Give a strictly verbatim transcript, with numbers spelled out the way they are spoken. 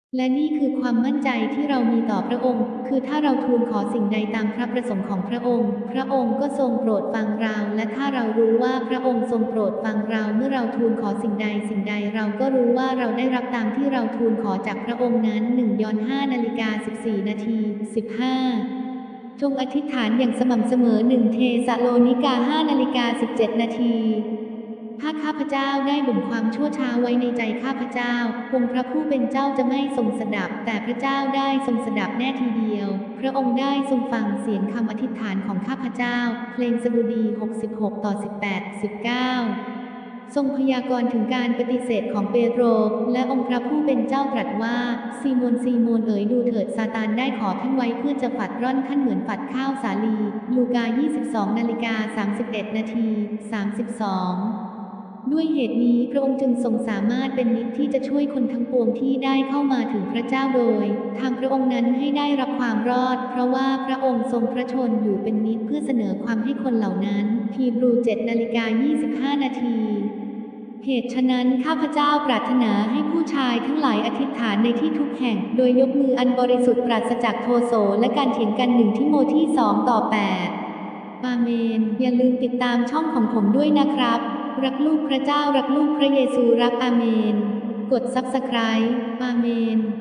และนี่คือความมั่นใจที่เรามีต่อพระองค์ คือถ้าเราทูลขอสิ่งใดตามพระประสงค์ของพระองค์ พระองค์ก็ทรงโปรดฟังเรา และถ้าเรารู้ว่าพระองค์ทรงโปรดฟังเรา เมื่อเราทูลขอสิ่งใดสิ่งใดเราก็รู้ว่าเราได้รับตามที่เราทูลขอจากพระองค์นั้น หนึ่ง ยอห์น ห้า นาฬิกา สิบสี่ นาที สิบห้า จงอธิษฐานอย่างสม่ำเสมอ หนึ่ง เทสะโลนิกา ห้า นาฬิกา สิบเจ็ด นาที ถ้าข้าพเจ้าได้บ่มความชั่วช้าไว้ในใจข้าพเจ้าองค์พระผู้เป็นเจ้าจะไม่ทรงสดับ แต่พระเจ้าได้ทรงสดับแน่ทีเดียว พระองค์ได้ทรงฟังเสียงคำอธิษฐานของข้าพเจ้า เพลงสดุดี หกสิบหก ต่อ สิบแปด สิบเก้า ทรงพยากรณ์ถึงการปฏิเสธของเปโตร และองค์พระผู้เป็นเจ้าตรัสว่า ซีโมน ซีโมนเอ๋ยดูเถิดซาตานได้ขอท่านไว้เพื่อจะฝัดร่อนท่านเหมือนฝัดข้าวสาลี ลูกา ยี่สิบสอง นาฬิกา สามสิบเอ็ด นาที สามสิบสอง ด้วยเหตุนี้พระองค์จึงทรงสามารถเป็นนิจที่จะช่วยคนทั้งปวงที่ได้เข้ามาถึงพระเจ้าโดยทางพระองค์นั้นให้ได้รับความรอด เพราะว่าพระองค์ทรงพระชนอยู่เป็นนิจเพื่อเสนอความให้คนเหล่านั้น ฮีบรู เจ็ด นาฬิกา ยี่สิบห้า นาที เหตุฉะนั้นข้าพเจ้าปรารถนาให้ผู้ชายทั้งหลายอธิษฐานในที่ทุกแห่ง โดยยกมืออันบริสุทธิ์ปราศจากโทโสและการเถียงกันหนึ่งทิโมธี สอง ต่อ แปด อาเมน อย่าลืมติดตามช่องของผมด้วยนะครับ รักลูกพระเจ้ารักลูกพระเยซูรักอาเมน กดซับสไครบ์ อาเมน